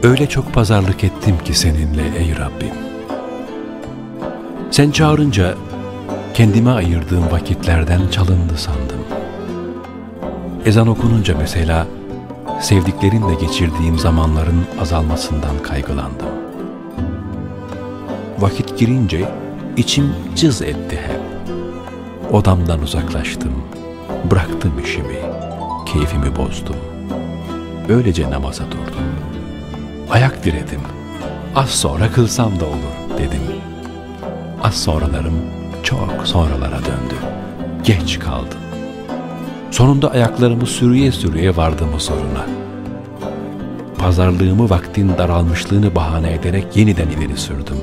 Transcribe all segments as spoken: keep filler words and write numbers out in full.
Öyle çok pazarlık ettim ki seninle ey Rabbim. Sen çağırınca kendime ayırdığım vakitlerden çalındı sandım. Ezan okununca mesela sevdiklerinle geçirdiğim zamanların azalmasından kaygılandım. Vakit girince içim cız etti hep. Odamdan uzaklaştım, bıraktım işimi, keyfimi bozdum. Böylece namaza durdum. Ayak diredim, az sonra kılsam da olur dedim. Az sonralarım çok sonralara döndü. Geç kaldım. Sonunda ayaklarımı sürüye sürüye vardım o soruna. Pazarlığımı vaktin daralmışlığını bahane ederek yeniden ileri sürdüm.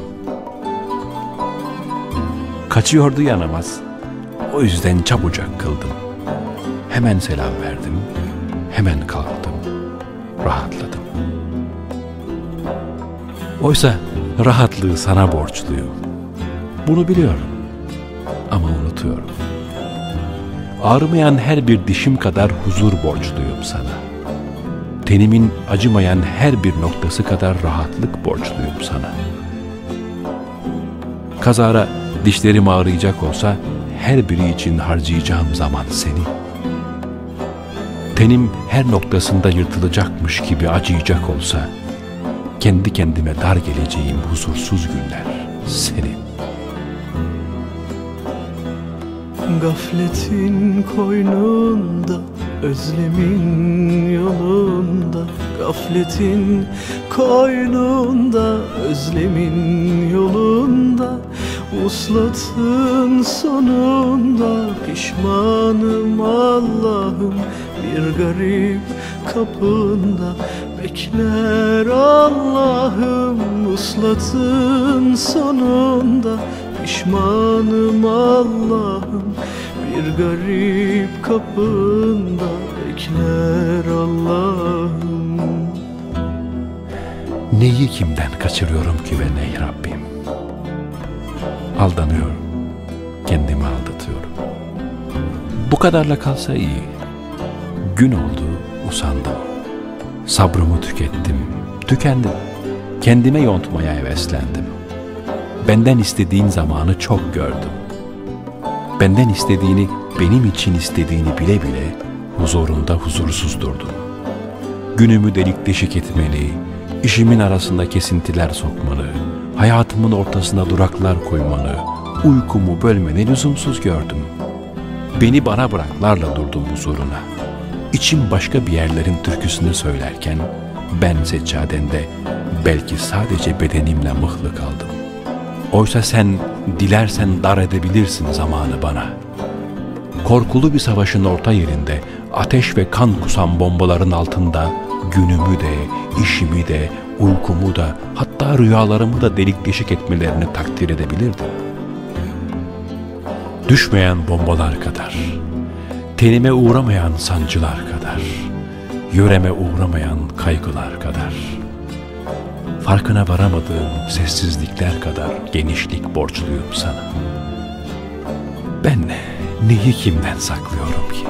Kaçıyordu ya namaz. O yüzden çabucak kıldım. Hemen selam verdim. Hemen kalktım. Rahatladım. Oysa rahatlığı sana borçluyum. Bunu biliyorum. Ama unutuyorum. Ağrımayan her bir dişim kadar huzur borçluyum sana. Tenimin acımayan her bir noktası kadar rahatlık borçluyum sana. Kazara dişlerim ağrıyacak olsa her biri için harcayacağım zaman seni. Tenim her noktasında yırtılacakmış gibi acıyacak olsa kendi kendime dar geleceğim huzursuz günler senin. Gafletin koynunda, özlemin yolunda. Gafletin koynunda, özlemin yolunda. Vuslatın sonunda pişmanım Allah'ım. Bir garip kapında bekler Allah'ım. Vuslatın sonunda pişmanım Allah'ım. Bir garip kapında bekler Allah'ım. Neyi kimden kaçırıyorum ki ben ey Rabbim? Aldanıyorum, kendimi aldatıyorum. Bu kadarla kalsa iyi. Gün oldu, usandım. Sabrımı tükettim, tükendim. Kendime yontmaya heveslendim. Benden istediğin zamanı çok gördüm. Benden istediğini, benim için istediğini bile bile huzurunda huzursuz durdum. Günümü delik deşik etmeni, işimin arasında kesintiler sokmanı, hayatımın ortasına duraklar koymanı, uykumu bölmeni lüzumsuz gördüm. Beni bana bıraklarla durdum huzuruna. İçim başka bir yerlerin türküsünü söylerken ben seccadende belki sadece bedenimle mıhlı kaldım. Oysa sen dilersen dar edebilirsin zamanı bana. Korkulu bir savaşın orta yerinde, ateş ve kan kusan bombaların altında günümü de, işimi de, uykumu da, hatta rüyalarımı da delik deşik etmelerini takdir edebilirdim. Düşmeyen bombalar kadar, tenime uğramayan sancılar kadar, yöreme uğramayan kaygılar kadar, farkına varamadığım sessizlikler kadar genişlik borçluyum sana. Ben neyi kimden saklıyorum ki?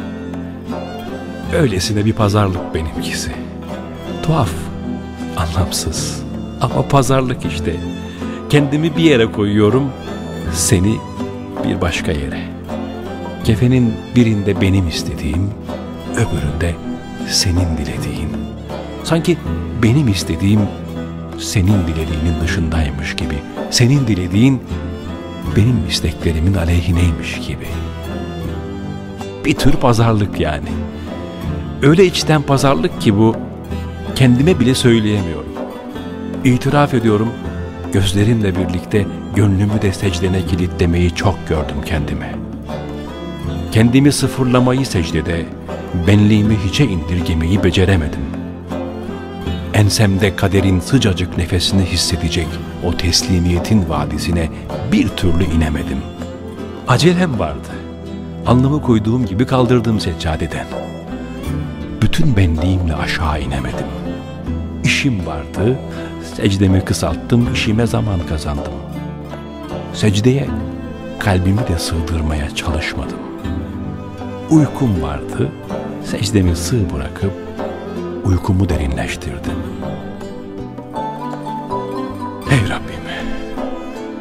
Öylesine bir pazarlık benimkisi. Tuhaf, anlamsız ama pazarlık işte. Kendimi bir yere koyuyorum, seni bir başka yere. Kefenin birinde benim istediğim, öbüründe senin dilediğin. Sanki benim istediğim senin dilediğinin dışındaymış gibi, senin dilediğin benim isteklerimin aleyhineymiş gibi. Bir tür pazarlık yani. Öyle içten pazarlık ki bu, kendime bile söyleyemiyorum. İtiraf ediyorum, gözlerimle birlikte gönlümü de secdene kilitlemeyi çok gördüm kendime. Kendimi sıfırlamayı secdede, benliğimi hiçe indirgemeyi beceremedim. Ensemde kaderin sıcacık nefesini hissedecek o teslimiyetin vadisine bir türlü inemedim. Acelem vardı. Alnımı koyduğum gibi kaldırdım seccadeden. Bütün benliğimle aşağı inemedim. İşim vardı, secdemi kısalttım, işime zaman kazandım. Secdeye kalbimi de sığdırmaya çalışmadım. Uykum vardı, secdemi sığ bırakıp uykumu derinleştirdim.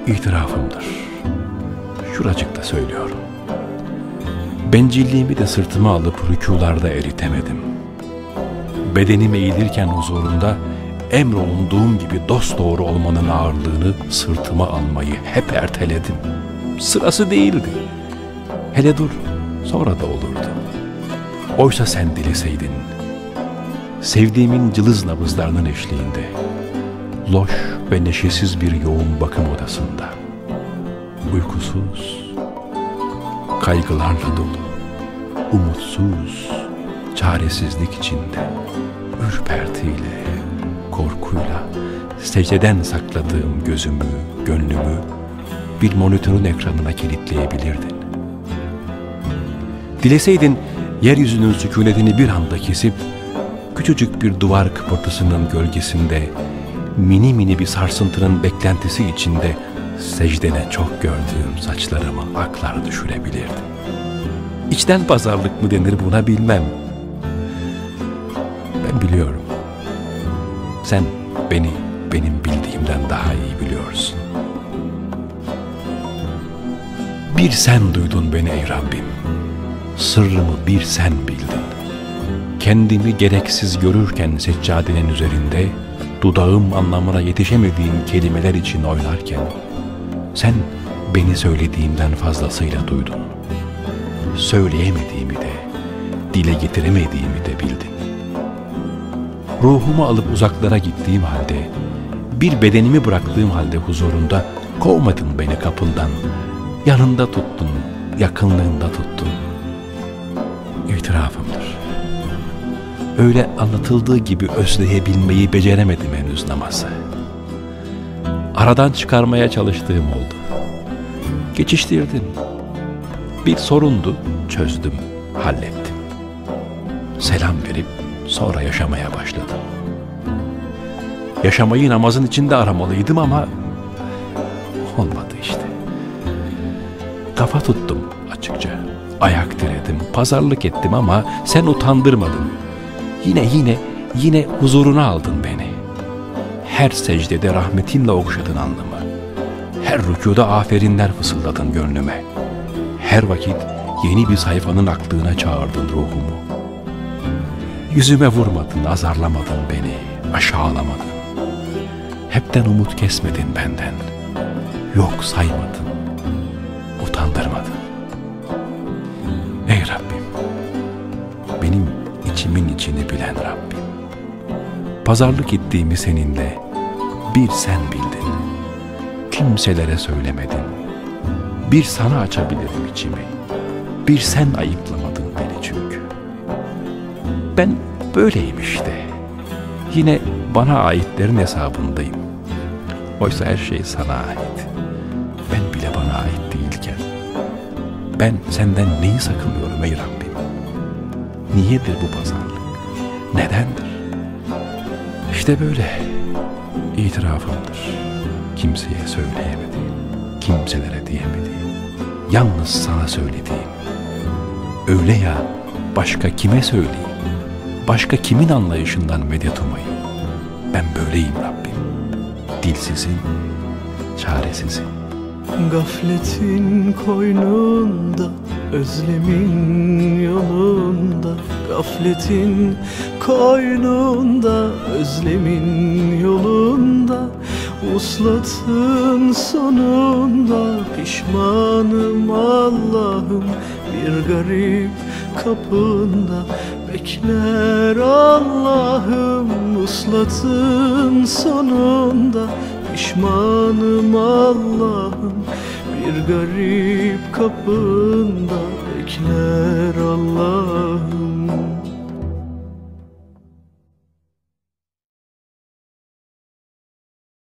itirafımdır. Şuracıkta söylüyorum. Bencilliğimi de sırtıma alıp rükularda eritemedim. Bedenim eğilirken huzurunda emrolunduğum gibi dosdoğru olmanın ağırlığını sırtıma almayı hep erteledim. Sırası değildi. Hele dur, sonra da olurdu. Oysa sen dileseydin, sevdiğimin cılız nabızlarının eşliğinde, loş ve neşesiz bir yoğun bakım odasında, uykusuz, kaygılarla dolu, umutsuz, çaresizlik içinde, ürpertiyle, korkuyla, secdeden sakladığım gözümü, gönlümü bir monitörün ekranına kilitleyebilirdin. Dileseydin, yeryüzünün sükunetini bir anda kesip, küçücük bir duvar kıpırtısının gölgesinde, mini mini bir sarsıntının beklentisi içinde, secdene çok gördüğüm saçlarımı aklar düşürebilirdin. İçten pazarlık mı denir buna bilmem. Ben biliyorum. Sen beni benim bildiğimden daha iyi biliyorsun. Bir sen duydun beni ey Rabbim. Sırrımı bir sen bildin. Kendimi gereksiz görürken seccadenin üzerinde, dudağım anlamına yetişemediğim kelimeler için oynarken, sen beni söylediğimden fazlasıyla duydun. Söyleyemediğimi de, dile getiremediğimi de bildin. Ruhumu alıp uzaklara gittiğim halde, bir bedenimi bıraktığım halde huzurunda kovmadın beni kapından, yanında tuttun, yakınlığında tuttun. İtirafımdır. Öyle anlatıldığı gibi özleyebilmeyi beceremedim henüz namazı. Aradan çıkarmaya çalıştığım oldu. Geçiştirdim. Bir sorundu, çözdüm, hallettim. Selam verip sonra yaşamaya başladım. Yaşamayı namazın içinde aramalıydım ama olmadı işte. Kafa tuttum açıkça. Ayak diredim, pazarlık ettim ama sen utandırmadın. Yine yine yine huzuruna aldın beni. Her secdede rahmetinle okşadın alnımı. Her rükuda aferinler fısıldadın gönlüme. Her vakit yeni bir sayfanın aklına çağırdın ruhumu. Yüzüme vurmadın, azarlamadın beni, aşağılamadın. Hepten umut kesmedin benden. Yok saymadın, utandırmadın. Ey Rabbim, benim içimin içini bilen Rabbim. Pazarlık ettiğimi seninle bir sen bildin. Kimselere söylemedin. Bir sana açabilirim içimi. Bir sen ayıplamadın beni çünkü. Ben böyleyim işte. Yine bana aitlerin hesabındayım. Oysa her şey sana ait. Ben bile bana ait değilken. Ben senden neyi sakınıyorum ey Rabbim? Niyedir bu pazarlık? Nedendir? İşte böyle itirafımdır. Kimseye söyleyemediğim, kimselere diyemediğim, yalnız sana söylediğim. Öyle ya, başka kime söyleyeyim? Başka kimin anlayışından medet umayım? Ben böyleyim Rabbim. Dilsizim, çaresizim. Gafletin koynunda, özlemin yolunda. Gafletin koynunda, özlemin yolunda. Vuslatın sonunda pişmanım Allah'ım. Bir garip kapında bekler Allah'ım. Vuslatın sonunda pişmanım Allah'ım. Bir garip kapında bekler Allah'ım.